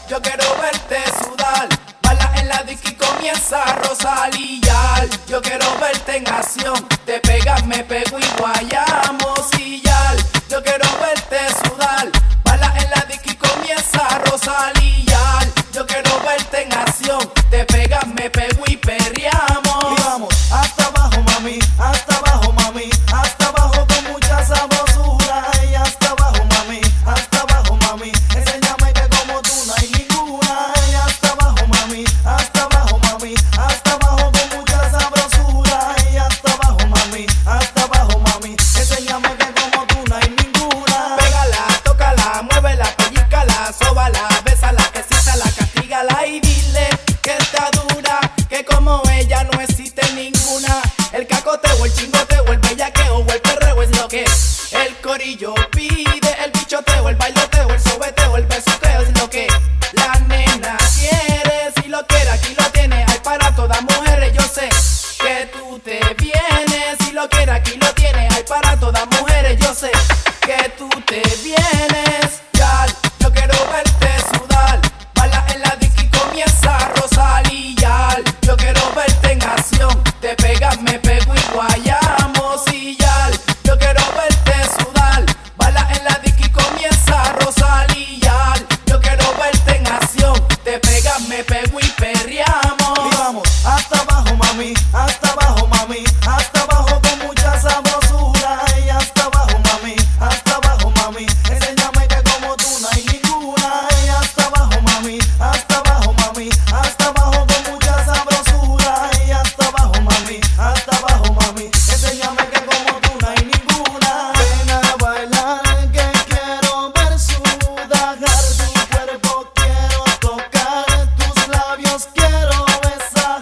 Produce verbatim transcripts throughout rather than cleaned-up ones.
yo quiero verte sudar. Baila en la disco y comienza a rosalillar. Yo quiero verte en acción, te pegas, me pego y guayamos y yal. Yo quiero verte sudar. Baila en la disco y comienza a rosalillar. Yo quiero verte en acción, te pegas, me pego y perreamos. Y vamos hasta abajo, mami, hasta abajo, mami, hasta abajo con mucha sabrosura. Y hasta abajo, mami, hasta abajo, mami, enséñame que como tú no hay ninguna. Y hasta abajo, mami, hasta abajo, mami, hasta abajo con mucha sabrosura. Y hasta abajo, mami, hasta abajo, mami, enséñame que como tú no hay ninguna. Pégala, tócala, muévela, pellícala, sóbala, bésala, excítala, castígala y dile que está dura, que como ella no existe ninguna. El cacoteo, el chingoteo, el bellaqueo o el perreo es lo que el corillo pide. El bichoteo, el bailoteo, el sobeteo, el besuqueo es lo que la nena quiere. Si lo quiere, aquí lo tiene, hay para todas mujeres. Yo sé que tú te vienes. Si lo quiere, aquí lo tiene, hay para todas mujeres. Yo sé que tú te vienes. Yal, yo quiero verte sudar. Baila en la disco y comienza a rosalillar. Yo quiero verte en acción, te pegas, me pego y guayamos y yal. Yo quiero verte sudar. Baila en la disco y comienza a rosalillar. Yo quiero verte en acción, te pegas, me pego y perreamos. Y vamos hasta abajo, mami, hasta abajo, mami, hasta abajo con mucha sabrosura. Y hasta abajo, mami, hasta abajo, mami, enséñame que como tú no hay ninguna. Y hasta abajo, mami, hasta abajo, mami, hasta abajo con mucha sabrosura. Y hasta abajo, mami, hasta abajo, mami, enséñame que como tú no hay ninguna. Ven a bailar que quiero ver sudar tu cuerpo, quiero tocar tus labios, quiero besar,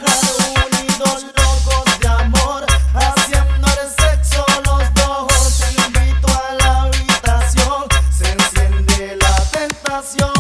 unidos locos de amor, haciendo el sexo los dos. Te invito a la habitación, se enciende la tentación.